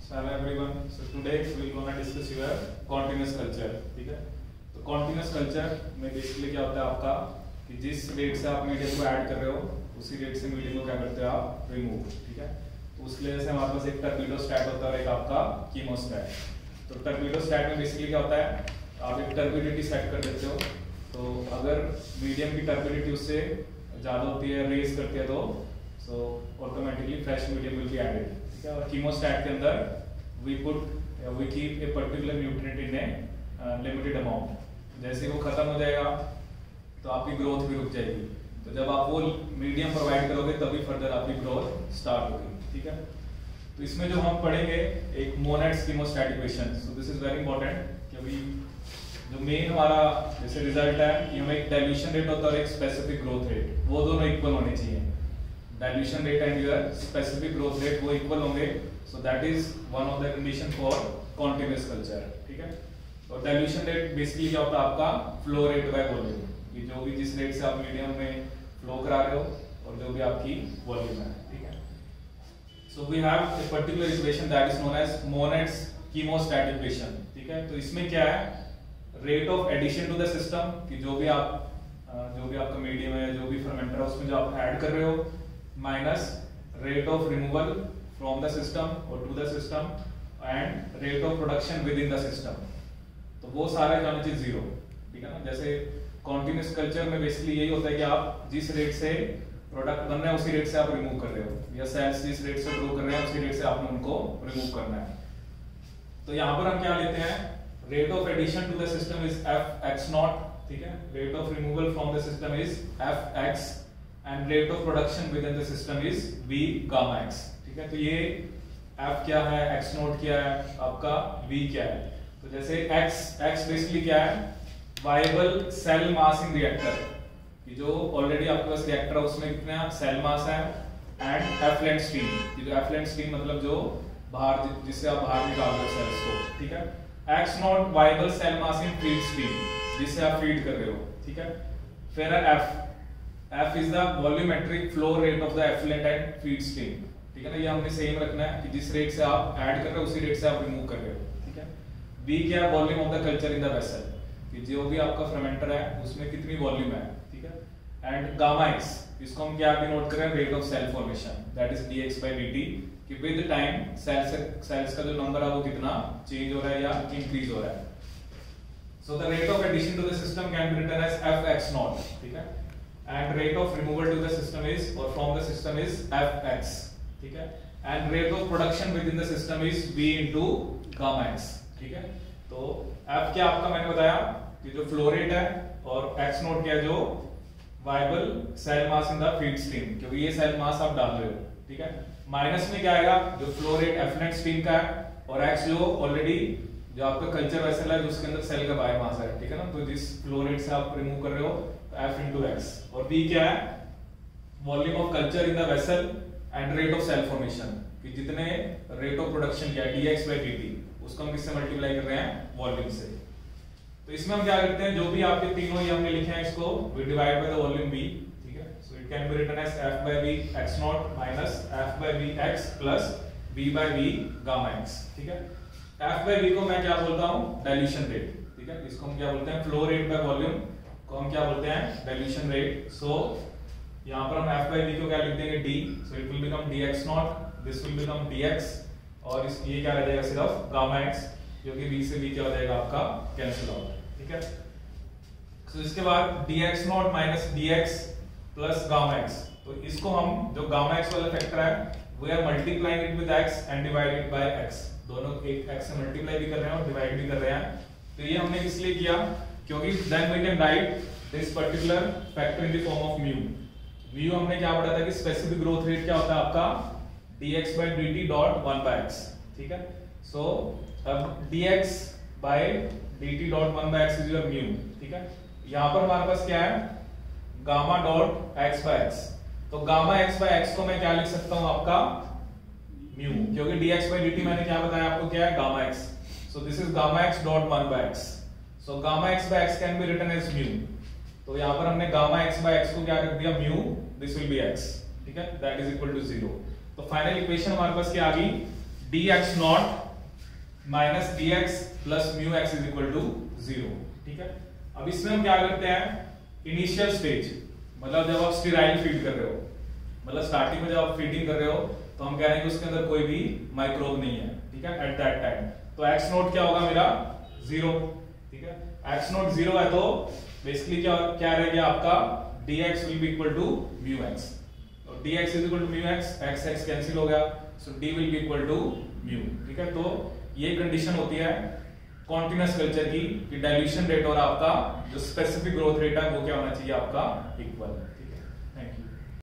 Hello everyone. So today we're gonna discuss your continuous culture. ठीक है? तो continuous culture में बेसिकली क्या होता है आपका कि जिस रेट से आप मीडियम को ऐड कर रहे हो उसी रेट से मीडियम को क्या करते हो आप रिमूव. ठीक है? तो उसके लिए से हमारे पास एक टर्बिडोस्टैट होता है और एक आपका कीमोस्टैट. तो टर्बिडोस्टैट में बेसिकली क्या होता है, आप एक टर्बिडिटी सेट कर देते हो. तो अगर मीडियम की टर्बिडिटी उससे ज़्यादा होती है, रेज करती है, तो automatically fresh medium will be added. ठीक है? और कीमोस्टैट के अंदर we keep a particular nutrient in a limited amount. जैसे वो खत्म हो जाएगा तो आपकी ग्रोथ भी रुक जाएगी. तो जब आप वो मीडियम प्रोवाइड करोगे तभी फर्दर आपकी ग्रोथ स्टार्ट होगी. ठीक है? तो इसमें जो हम पढ़ेंगे एक Monod's chemostat equation. So this is very important क्योंकि जो मेन हमारा जैसे रिजल्ट है कि हमें एक डाइल्यूशन रेट होता है और एक स्पेसिफिक ग्रोथ रेट, वो दोनों इक्वल होने चाहिए. Dilution rate and your specific growth rate वो इक्वल होंगे. So that is one of the condition for continuous culture. ठीक है? और डाइल्यूशन रेट बेसिकली क्या होता है आपका फ्लो रेट बाय वॉल्यूम, कि जो भी जिस रेट से आप मीडियम में फ्लो करा रहे हो और जो भी आपकी वॉल्यूम है. ठीक है? So we have a particular equation that is known as Monod's chemostat equation. ठीक है? तो इसमें क्या है, rate of addition to the system, कि जो भी आपका मीडियम है, जो भी फर्मेंटर है उसमें जो आप ऐड कर रहे हो, minus rate of removal from the system or to the system and rate of production within the system. तो वो सारे जाने चाहिए जीरो. ठीक है ना? जैसे continuous culture में बेसिकली यही होता है कि आप जिस रेट से प्रोडक्ट बन रहे हैं उसी रेट से आप रिमूव कर रहे हो, या सेल्स जिस रेट से ग्रो कर रहे हैं उसी रेट से आपने उनको रिमूव करना है. तो यहाँ पर हम क्या लेते हैं, rate of addition to the system is F X not. ठीक है? Rate of removal from the system is F X and rate of production within the system is V gamma X. ठीक है? तो ये f क्या है, x naught क्या है, आपका v क्या है. तो जैसे x बेसिकली क्या है, viable cell mass in reactor, कि जो ऑलरेडी आपके पास रिएक्टर है उसमें कितना सेल मास है, एंड एफ्लुएंट स्ट्रीम, कि जो एफ्लुएंट स्ट्रीम मतलब जो बाहर जिससे आप बाहर निकाल रहे हो सेल्स को. ठीक है? x not viable cell mass in feed stream, जिससे आप फीड कर रहे हो. ठीक है? फिर है f is the volumetric flow rate of the effluent and feed stream. ठीक है ना? ये हमने सेम रखना है कि जिस रेट से आप ऐड कर रहे हो उसी रेट से आप रिमूव कर रहे हो. ठीक है? v क्या है, volume of the culture in the vessel, कि जो भी आपका फर्मेंटर है उसमें कितनी वॉल्यूम है. ठीक है? एंड गामा x, इसको हम क्या डिनोट कर रहे हैं, rate of cell formation, that is dx/dt, कि विद टाइम सेल्स का जो नंबर है वो कितना चेंज हो रहा है या इंक्रीज हो रहा है. So the rate of addition to the system can be written as fx0. ठीक है? And rate of removal to the system is और from the system is fx. ठीक है? And rate of production within the system is v into gamma x. ठीक है? तो f क्या आपका मैंने बताया कि जो फ्लो रेट है, और x नोट क्या है, जो viable cell mass in the feed stream, क्योंकि ये सेल मास आप डाल रहे हो. ठीक है? माइनस में क्या आएगा, जो फ्लो रेट एफ्लुएंट स्ट्रीम का है, और x जो ऑलरेडी जो आपका कल्चर वेसल है, जो उसके अंदर सेल का बायोमास है. ठीक है ना? तो जिस फ्लो रेट से आप रिमूव कर रहे हो, तो f इनटू x, और v क्या है, volume of culture in the vessel and rate of cell formation, कि जितने रेट ऑफ प्रोडक्शन क्या है dx/dt, उसको हम किससे मल्टीप्लाई कर रहे हैं, वॉल्यूम से. तो इसमें हम क्या करते हैं, जो भी आपके तीनों ये हमने लिखे हैं इसको we divide by the volume v. ठीक है? So it can be written as f/v x0 minus f/v x plus v/v गामा x. ठीक है? f/v को मैं क्या बोलता हूं, डाइल्यूशन रेट. ठीक है? इसको हम क्या बोलते हैं, फ्लो रेट बाय वॉल्यूम को हम क्या बोलते हैं, डाइल्यूशन रेट. सो यहाँ पर हम f/v को क्या लिख देंगे, d. So it will become dx0, this will become dx, और इस ये क्या रह जाएगा, सिर्फ गामा x, क्योंकि v से v क्या हो जाएगा आपका कैंसिल आउट. ठीक है? सो इसके बाद dx0 minus dx plus gamma x. तो इसको हम जो गामा x वाला फैक्टर है, we are multiplying it with x and divided by x. दोनों एक x से मल्टीप्लाई भी कर रहे हैं और डिवाइड भी कर रहे हैं. तो ये हमने इसलिए किया क्योंकि then we can write this particular factor in the form of mu. Mu हमने क्या पढ़ा था कि स्पेसिफिक ग्रोथ रेट क्या होता है आपका, dx/dt डॉट 1/x. ठीक है? सो अब dx/dt dot 1/x is your mu. ठीक है? यहाँ पर हमारे पास क्या है, गामा डॉट x/x. तो गामा x/x को मैं क्या लिख सकता हूँ, आपका म्यू, क्योंकि dx/dt मैंने क्या बताया आपको, क्या है, gamma x. So this is gamma x dot 1/x. So gamma x/x can be written as mu. तो यहाँ पर हमने गामा x/x को क्या रख दिया, mu, this will be x. ठीक है? That is equal to 0. तो फाइनल इक्वेशन हमारे पास क्या आ गई, dx naught minus dx plus mu x is equal to 0। ठीक है, अब इसमें हम क्या करते हैं, इनिशियल स्टेज, मतलब जब आप स्टेराइल फीड कर रहे हो, मतलब स्टार्टिंग में जब आप फीडिंग कर रहे हो तो हम कह रहे हैं कि उसके अंदर कोई भी माइक्रोब नहीं है। ठीक है, एट दैट टाइम तो x नोट क्या होगा मेरा 0। ठीक है, x नोट 0 है तो बेसिकली क्या रह गया आपका dx will be equal to mu x। तो dx is equal to mu x, x cancel हो गया, so d will be equal to mu. ठीक है, तो ये कंडीशन होती है कॉन्टिन्यूअस कल्चर की कि डाइल्यूशन रेट और आपका जो स्पेसिफिक ग्रोथ रेट है वो क्या होना चाहिए आपका इक्वल।